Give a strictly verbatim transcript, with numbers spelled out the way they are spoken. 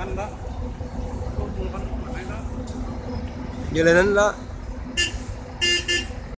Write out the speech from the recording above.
Văn đó, cô vừa Văn ở đây đó. Như Lê Ninh đó.